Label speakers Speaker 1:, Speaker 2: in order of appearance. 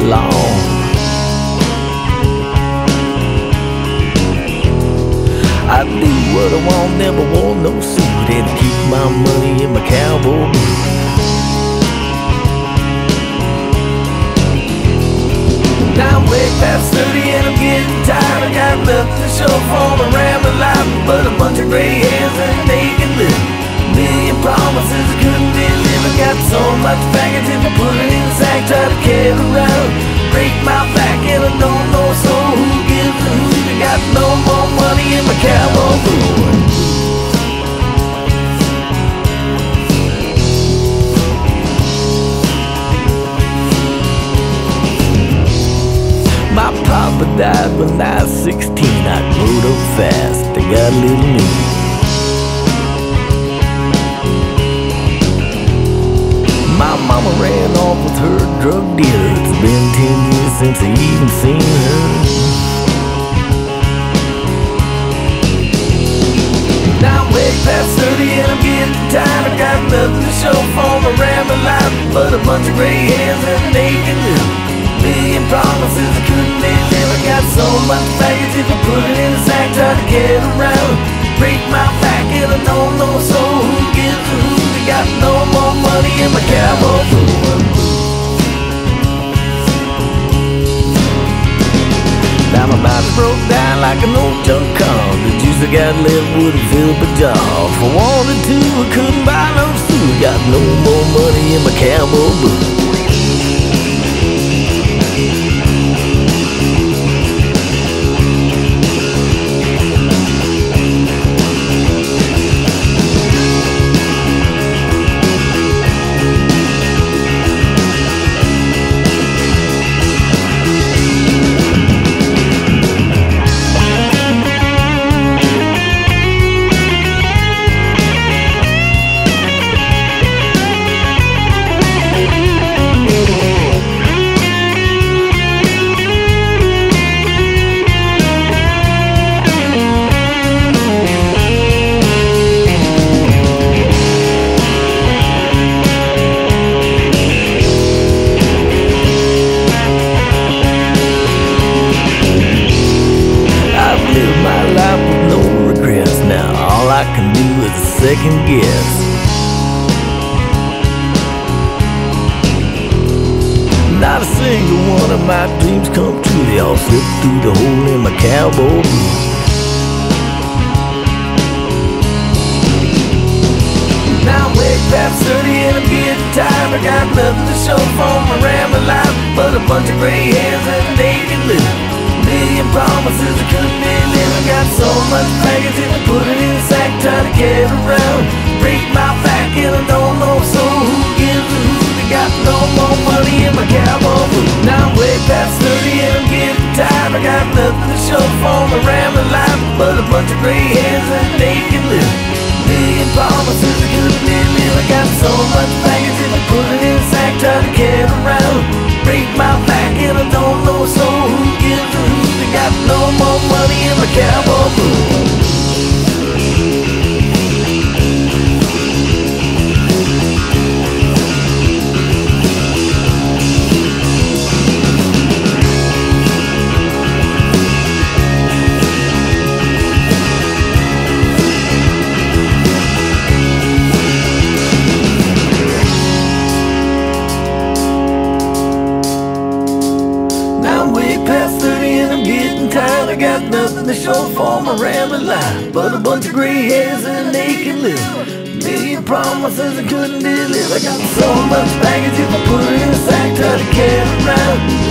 Speaker 1: long. I do what I want, never wore no suit, and keep my money in my cowboy boot. Now I'm way past 30 and I'm getting tired. I got nothing to show for my rambling life but a bunch of gray hairs and a naked lip. Million promises I couldn't deliver. Got so much baggage if I put it in a sack, try to carry around, break my back and I don't know so who gives a hoot. I got no more money in my cowboy boot. My papa died when I was 16. I growed up fast, I got a little new. My mama ran off with her drug dealer. It's been 10 years since I even seen her. Now I'm way past 30 and I'm getting tired. I got nothing to show for my rambling life but a bunch of gray hairs and a naked lip. Million promises I couldn't deliver. Got so much baggage if I put it in a sack, try to carry around, break my back and I don't know so who gives a hoot. I got no more money in my cowboy boot. Now my body broke down like an old junk car. The juice I got left wouldn't fill up a jar. If I wanted to, I couldn't buy no suit. Got no more money in my cowboy boot. I can do is a second guess. Not a single one of my dreams come true. They all slip through the hole in my cowboy boot. Now I'm way past 30 and I'm getting tired. I got nothing to show for my rambling life but a bunch of gray hairs and a naked lip. Million promises I couldn't deliver. Got so much baggage if I put it in a sack, try to carry around, break my back and I don't know so who gives a hoot. I got no more money in my cowboy boot. Now I'm way past 30 and I'm getting tired. I got nothing to show for my rambling life but a bunch of gray hairs and a naked lip. Million promises I couldn't deliver. Got so much baggage if I put it in a sack, try to carry around, break my back and I don't know so who gives a hoot. I got no more money in my cowboy boot. Past 30 and I'm getting tired. I got nothing to show for my rambling life but a bunch of gray hairs and a naked lip. Million promises I couldn't deliver. I got so much baggage if I put it in a sack, try to carry around,